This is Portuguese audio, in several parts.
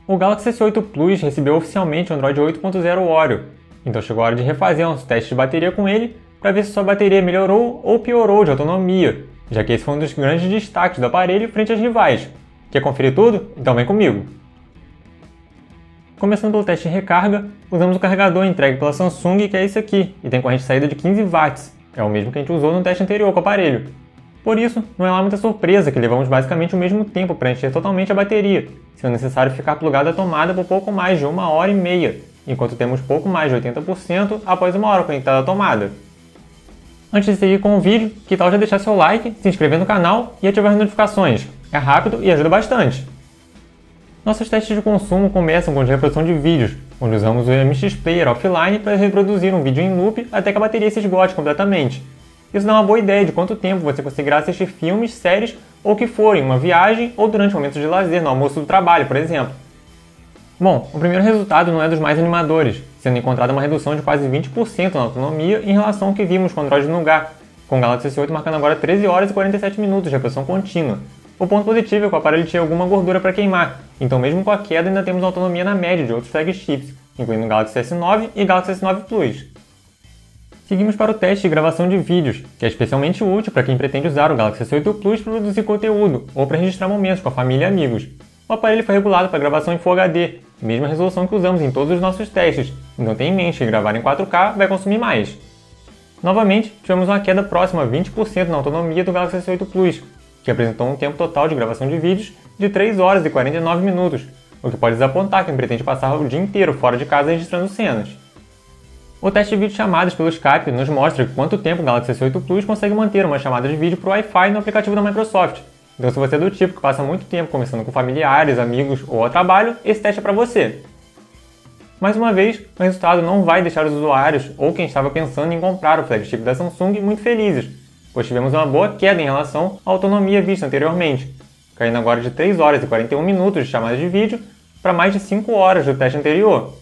O Galaxy S8 Plus recebeu oficialmente o Android 8.0 Oreo, então chegou a hora de refazer nosso teste de bateria com ele para ver se sua bateria melhorou ou piorou de autonomia, já que esse foi um dos grandes destaques do aparelho frente às rivais. Quer conferir tudo? Então vem comigo! Começando pelo teste de recarga, usamos o carregador entregue pela Samsung, que é esse aqui, e tem corrente de saída de 15 watts, é o mesmo que a gente usou no teste anterior com o aparelho. Por isso, não é lá muita surpresa que levamos basicamente o mesmo tempo para encher totalmente a bateria, sendo necessário ficar plugado à tomada por pouco mais de 1h30, enquanto temos pouco mais de 80% após 1 hora conectado à tomada. Antes de seguir com o vídeo, que tal já deixar seu like, se inscrever no canal e ativar as notificações? É rápido e ajuda bastante. Nossos testes de consumo começam com a reprodução de vídeos, onde usamos o MX Player offline para reproduzir um vídeo em loop até que a bateria se esgote completamente. Isso dá uma boa ideia de quanto tempo você conseguirá assistir filmes, séries ou o que for em uma viagem ou durante momentos de lazer no almoço do trabalho, por exemplo. Bom, o primeiro resultado não é dos mais animadores, sendo encontrada uma redução de quase 20% na autonomia em relação ao que vimos com o Android Nougat, com o Galaxy S8 marcando agora 13 horas e 47 minutos de reprodução contínua. O ponto positivo é que o aparelho tinha alguma gordura para queimar, então mesmo com a queda ainda temos autonomia na média de outros flagships, incluindo o Galaxy S9 e Galaxy S9 Plus. Seguimos para o teste de gravação de vídeos, que é especialmente útil para quem pretende usar o Galaxy S8 Plus para produzir conteúdo ou para registrar momentos com a família e amigos. O aparelho foi regulado para gravação em Full HD, mesma resolução que usamos em todos os nossos testes, então tenha em mente que gravar em 4K vai consumir mais. Novamente, tivemos uma queda próxima a 20% na autonomia do Galaxy S8 Plus, que apresentou um tempo total de gravação de vídeos de 3 horas e 49 minutos, o que pode desapontar quem pretende passar o dia inteiro fora de casa registrando cenas. O teste de videochamadas pelo Skype nos mostra quanto tempo o Galaxy S8 Plus consegue manter uma chamada de vídeo por Wi-Fi no aplicativo da Microsoft. Então se você é do tipo que passa muito tempo conversando com familiares, amigos ou ao trabalho, esse teste é para você. Mais uma vez, o resultado não vai deixar os usuários ou quem estava pensando em comprar o flagship da Samsung muito felizes, pois tivemos uma boa queda em relação à autonomia vista anteriormente, caindo agora de 3 horas e 41 minutos de chamada de vídeo para mais de 5 horas do teste anterior.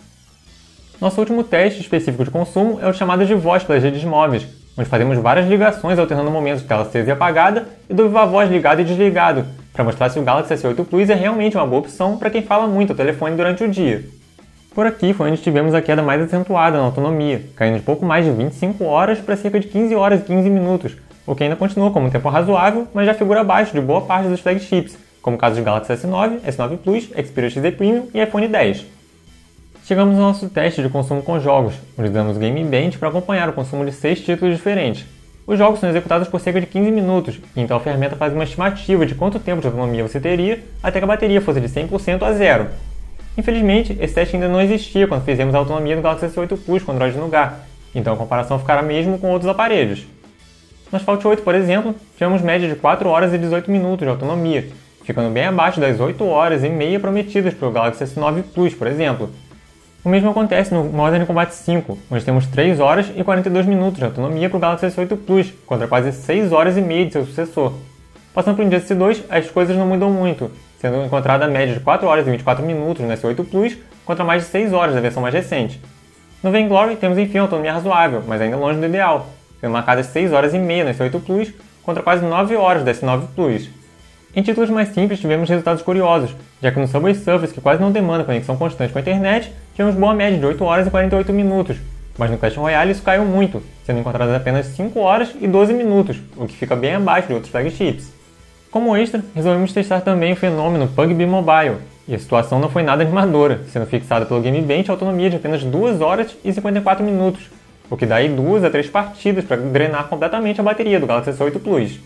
Nosso último teste específico de consumo é o de chamadas de voz pelas redes móveis, onde fazemos várias ligações alternando momentos de tela acesa e apagada e do viva voz ligado e desligado, para mostrar se o Galaxy S8 Plus é realmente uma boa opção para quem fala muito ao telefone durante o dia. Por aqui foi onde tivemos a queda mais acentuada na autonomia, caindo de pouco mais de 25 horas para cerca de 15 horas e 15 minutos, o que ainda continua como um tempo razoável, mas já figura abaixo de boa parte dos flagships, como o caso de Galaxy S9, S9 Plus, Xperia XZ Premium e iPhone X. Chegamos ao nosso teste de consumo com jogos, onde usamos o Game Bench para acompanhar o consumo de 6 títulos diferentes. Os jogos são executados por cerca de 15 minutos, e então a ferramenta faz uma estimativa de quanto tempo de autonomia você teria até que a bateria fosse de 100% a 0. Infelizmente, esse teste ainda não existia quando fizemos a autonomia do Galaxy S8 Plus com o Android Nougat, então a comparação ficará mesmo com outros aparelhos. No Asphalt 8, por exemplo, tivemos média de 4 horas e 18 minutos de autonomia, ficando bem abaixo das 8 horas e meia prometidas para o Galaxy S9 Plus, por exemplo. O mesmo acontece no Modern Combat 5, onde temos 3 horas e 42 minutos de autonomia para o Galaxy S8 Plus, contra quase 6 horas e meia de seu sucessor. Passando para o Injustice 2, as coisas não mudam muito, sendo encontrada a média de 4 horas e 24 minutos no S8 Plus, contra mais de 6 horas da versão mais recente. No Vainglory temos enfim autonomia razoável, mas ainda longe do ideal, sendo marcadas 6 horas e meia no S8 Plus, contra quase 9 horas do S9 Plus. Em títulos mais simples tivemos resultados curiosos, já que no Subway Surfers, que quase não demanda conexão constante com a internet, tivemos boa média de 8 horas e 48 minutos, mas no Clash Royale isso caiu muito, sendo encontradas apenas 5 horas e 12 minutos, o que fica bem abaixo de outros flagships. Como extra, resolvemos testar também o fenômeno PUBG Mobile, e a situação não foi nada animadora, sendo fixada pelo Game Bench a autonomia de apenas 2 horas e 54 minutos, o que dá aí 2 a 3 partidas para drenar completamente a bateria do Galaxy S8 Plus.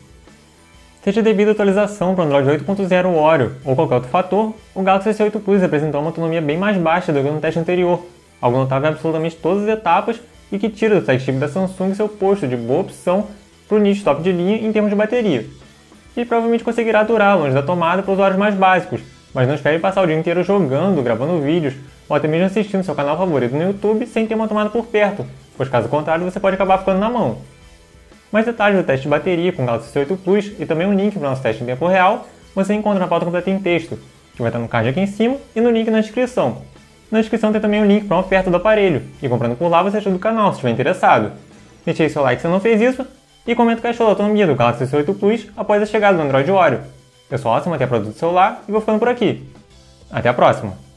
Seja devido à atualização para o Android 8.0 Oreo ou qualquer outro fator, o Galaxy S8 Plus apresentou uma autonomia bem mais baixa do que no teste anterior, algo notável em absolutamente todas as etapas e que tira do flagship da Samsung seu posto de boa opção para o nicho top de linha em termos de bateria. E provavelmente conseguirá durar longe da tomada para usuários mais básicos, mas não espere passar o dia inteiro jogando, gravando vídeos ou até mesmo assistindo seu canal favorito no YouTube sem ter uma tomada por perto, pois caso contrário você pode acabar ficando na mão. Mais detalhes do teste de bateria com o Galaxy S8 Plus e também um link para o nosso teste em tempo real você encontra na pauta completa em texto, que vai estar no card aqui em cima e no link na descrição. Na descrição tem também um link para uma oferta do aparelho, e comprando por lá você ajuda o canal se estiver interessado. Deixe aí seu like se não fez isso, e comenta o que achou da autonomia do Galaxy S8 Plus após a chegada do Android Oreo. Eu sou o Awesome, até produto celular, e vou ficando por aqui. Até a próxima!